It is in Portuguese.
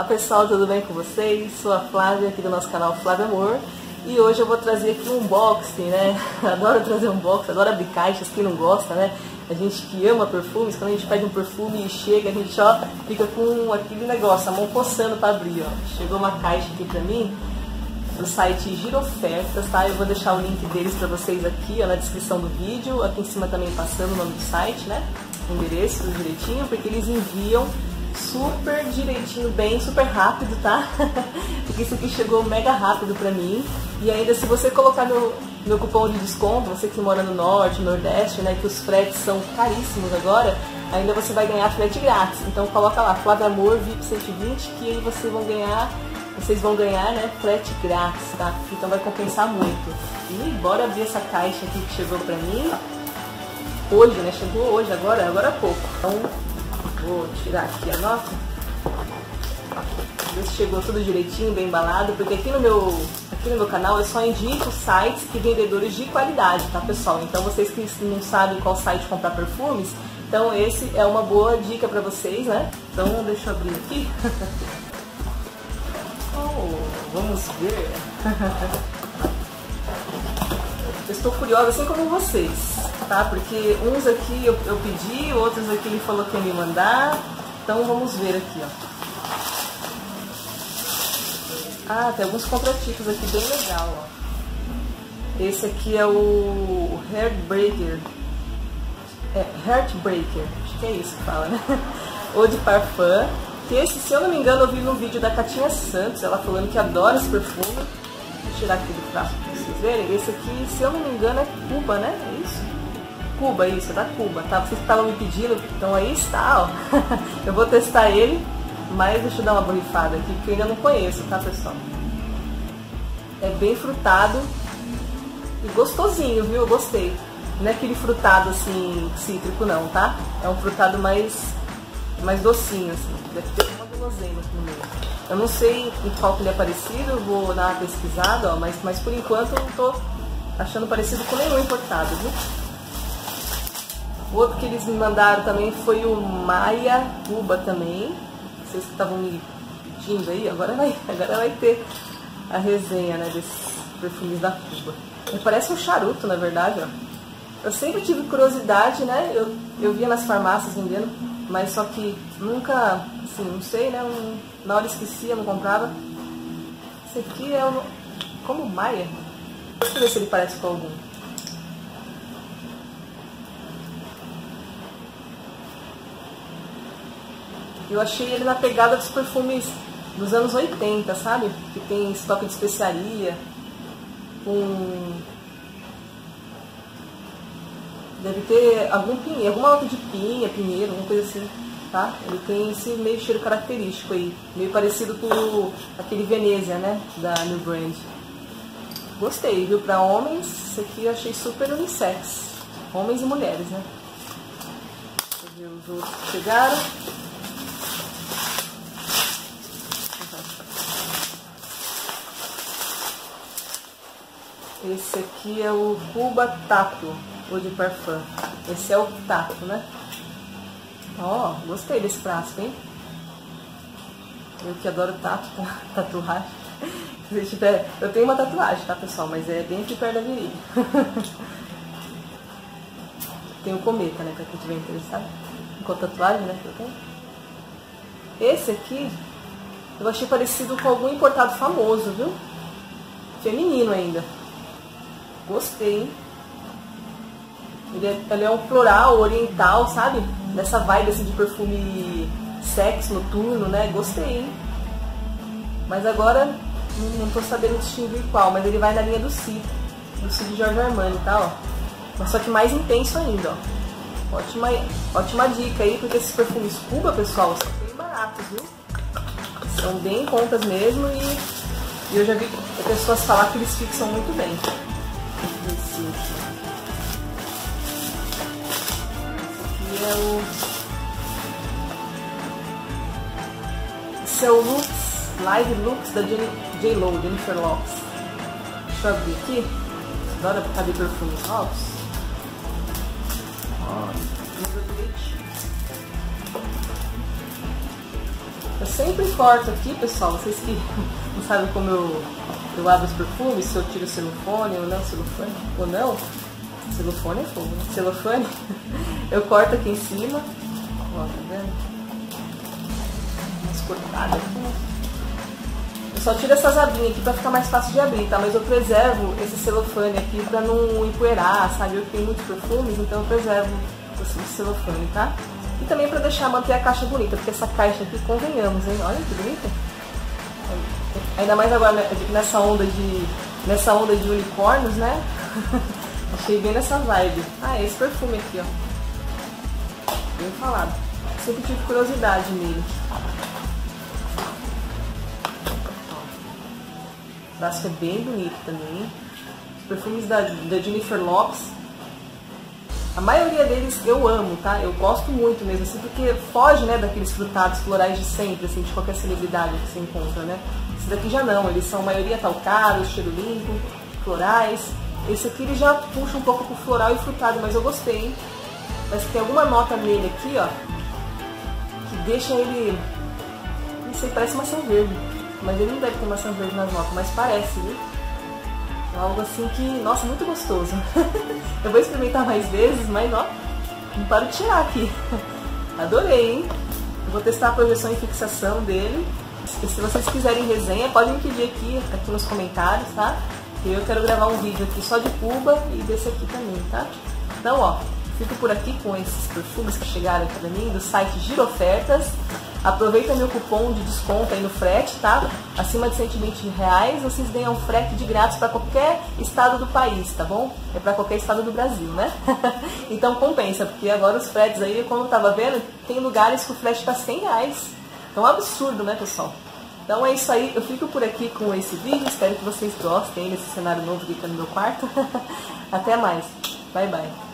Olá pessoal, tudo bem com vocês? Sou a Flávia aqui do nosso canal Flávia Amor. E hoje eu vou trazer aqui um unboxing, né? Adoro trazer unboxing, adoro abrir caixas, quem não gosta, né? A gente que ama perfumes, quando a gente pede um perfume e chega, a gente ó, fica com aquele negócio, a mão coçando para abrir, ó. Chegou uma caixa aqui pra mim, do site Giro Ofertas, tá? Eu vou deixar o link deles pra vocês aqui, ó, na descrição do vídeo, aqui em cima também passando o nome do site, né? O endereço direitinho, porque eles enviam super direitinho, bem, super rápido, tá? Porque isso aqui chegou mega rápido pra mim. E ainda se você colocar meu cupom de desconto, você que mora no Norte, Nordeste, né, que os fretes são caríssimos agora, ainda você vai ganhar frete grátis. Então coloca lá, Flávia Amor VIP 120, que aí vocês vão ganhar, né, frete grátis, tá? Então vai compensar muito. E bora abrir essa caixa aqui que chegou pra mim. Hoje, né, chegou hoje, agora há pouco. Então vou tirar aqui a nota, ver se chegou tudo direitinho, bem embalado, porque aqui no meu canal eu só indico sites e vendedores de qualidade, tá pessoal? Então vocês que não sabem qual site comprar perfumes, então esse é uma boa dica pra vocês, né? Então deixa eu abrir aqui. Vamos ver. Eu estou curiosa assim como vocês, tá? Porque uns aqui eu pedi, outros aqui ele falou que ia me mandar. Então vamos ver aqui, ó. Ah, tem alguns contratipos aqui bem legal, ó. Esse aqui é o Heartbreaker. Heartbreaker, acho que é isso que fala, né? Eau de Parfum. Que esse, se eu não me engano, eu vi no vídeo da Katinha Santos, ela falando que adora esse perfume. Vou tirar aqui do frasco pra vocês verem. Esse aqui, se eu não me engano, é Cuba, né? É isso? Cuba, isso, é da Cuba, tá? Vocês estavam me pedindo, então aí está, ó. Eu vou testar ele, mas deixa eu dar uma borrifada aqui, porque eu ainda não conheço, tá, pessoal? É bem frutado e gostosinho, viu? Eu gostei. Não é aquele frutado, assim, cítrico, não, tá? É um frutado mais docinho, assim. Deve ter uma guloseima aqui no meio. Eu não sei em qual que ele é parecido, eu vou dar uma pesquisada, ó, mas por enquanto eu não tô achando parecido com nenhum importado, viu? O outro que eles me mandaram também foi o Maia Cuba também. Vocês que estavam me pedindo aí, agora vai ter a resenha, né, desses perfumes da Cuba. Ele parece um charuto, na verdade, ó. Eu sempre tive curiosidade, né, eu via nas farmácias vendendo, mas só que nunca, assim, não sei, né, na hora esquecia, não comprava. Esse aqui é como Maia. Deixa eu ver se ele parece com algum. Eu achei ele na pegada dos perfumes dos anos 80, sabe? Que tem estoque de especiaria, deve ter alguma nota de pinheiro, alguma coisa assim, tá? Ele tem esse meio cheiro característico aí, meio parecido com aquele Venezia, né? Da New Brand. Gostei, viu? Pra homens, esse aqui eu achei super unissex. Homens e mulheres, né? Deixa eu ver os outros que chegaram. Esse aqui é o Cuba Tato, Eau de Parfum. Esse é o Tato, né? Ó, gostei desse frasco, hein? Eu que adoro tato, tatuagem. Eu tenho uma tatuagem, tá, pessoal? Mas é bem aqui perto da virilha. Tem o cometa, né? Pra quem tiver interessado. Com tatuagem, né? Que eu tenho. Esse aqui, eu achei parecido com algum importado famoso, viu? Feminino ainda. Gostei, hein? Ele é um floral oriental, sabe? Dessa vibe assim de perfume sexo noturno, né? Gostei, hein? Mas agora não tô sabendo distinguir qual, mas ele vai na linha do Cid Giorgio Armani, tá? Ó. Mas só que mais intenso ainda, ó. Ótima dica aí, porque esses perfumes Cuba, pessoal, são bem baratos, viu? São bem em contas mesmo e eu já vi pessoas falar que eles fixam muito bem. Esse é o Lux, Live Lux da J.Lo, Jennifer Lopez. Deixa eu abrir aqui. Adoro abrir perfumes novos. Eu sempre corto aqui, pessoal, vocês que não sabem como eu abro os perfumes, se eu tiro o celofane ou não, celofane ou não. Celofane é fogo, né? Celofane. Eu corto aqui em cima. Ó, tá vendo? Umas cortadas aqui, né? Eu só tiro essas abinhas aqui pra ficar mais fácil de abrir, tá? Mas eu preservo esse celofane aqui pra não empoeirar, sabe? Eu tenho muitos perfumes, então eu preservo esse celofane, tá? E também pra manter a caixa bonita, porque essa caixa aqui, convenhamos, hein? Olha que bonita. Ainda mais agora nessa onda de unicórnios, né? Achei bem nessa vibe. Ah, esse perfume aqui, ó. Bem falado. Sempre tive curiosidade nele. O frasco é bem bonito também. Os perfumes da Jennifer Lopez, a maioria deles eu amo, tá? Eu gosto muito mesmo, assim, porque foge, né, daqueles frutados florais de sempre, assim, de qualquer celebridade que você encontra, né? Esse daqui já não, eles são a maioria talcados, cheiro limpo, florais. Esse aqui ele já puxa um pouco pro floral e frutado, mas eu gostei, hein? Mas tem alguma nota nele aqui, ó, que deixa ele, não sei, parece maçã verde. Mas ele não deve ter maçã verde nas notas, mas parece, viu? Algo assim que, nossa, muito gostoso. Eu vou experimentar mais vezes, mas ó, não paro de tirar aqui. Adorei, hein? Eu vou testar a projeção e fixação dele. E se vocês quiserem resenha, podem me pedir aqui nos comentários, tá? Eu quero gravar um vídeo aqui só de Cuba e desse aqui também, tá? Então, ó, fico por aqui com esses perfumes que chegaram aqui pra mim do site Girofertas. Aproveita meu cupom de desconto aí no frete, tá? Acima de R$120, vocês ganham frete de grátis para qualquer estado do país, tá bom? É para qualquer estado do Brasil, né? Então compensa, porque agora os fretes aí, como eu tava vendo, tem lugares que o frete tá R$100. Então é um absurdo, né, pessoal? Então é isso aí, eu fico por aqui com esse vídeo, espero que vocês gostem desse cenário novo que tá no meu quarto. Até mais, bye bye.